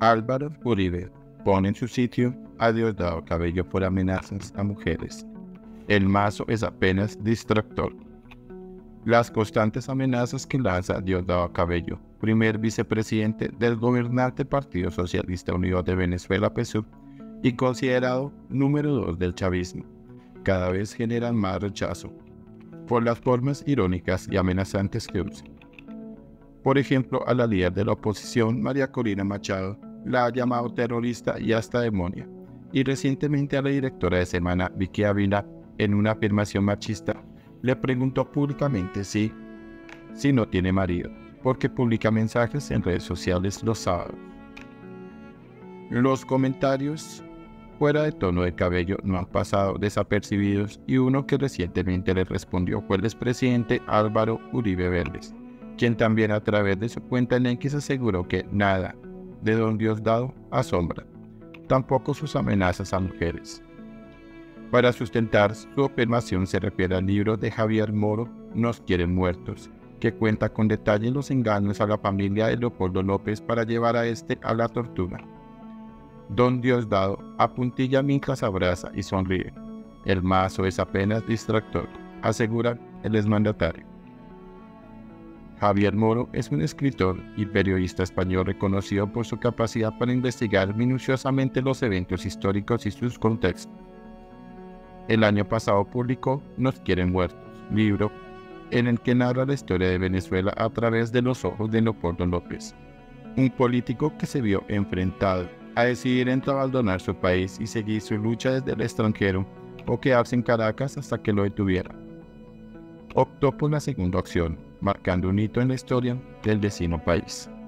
Álvaro Uribe pone en su sitio a Diosdado Cabello por amenazas a mujeres. El mazo es apenas distractor. Las constantes amenazas que lanza Diosdado Cabello, primer vicepresidente del gobernante Partido Socialista Unido de Venezuela PSUV y considerado número 2 del chavismo, cada vez generan más rechazo por las formas irónicas y amenazantes que usa. Por ejemplo, a la líder de la oposición, María Corina Machado, la ha llamado terrorista y hasta demonia, y recientemente a la directora de Semana, Vicky Ávila, en una afirmación machista, le preguntó públicamente si no tiene marido, porque publica mensajes en redes sociales los sábados. Los comentarios fuera de tono de Cabello no han pasado desapercibidos y uno que recientemente le respondió fue el expresidente Álvaro Uribe Vélez, quien también a través de su cuenta en X aseguró que nada de don Diosdado asombra, tampoco sus amenazas a mujeres. Para sustentar su afirmación se refiere al libro de Javier Moro, Nos quieren muertos, que cuenta con detalle los engaños a la familia de Leopoldo López para llevar a este a la tortura. Don Diosdado apuntilla mientras abraza y sonríe. El mazo es apenas distractor, asegura el exmandatario. Javier Moro es un escritor y periodista español reconocido por su capacidad para investigar minuciosamente los eventos históricos y sus contextos. El año pasado publicó Nos quieren muertos, libro en el que narra la historia de Venezuela a través de los ojos de Leopoldo López, un político que se vio enfrentado a decidir entre abandonar su país y seguir su lucha desde el extranjero o quedarse en Caracas hasta que lo detuviera. Optó por la segunda opción, marcando un hito en la historia del vecino país.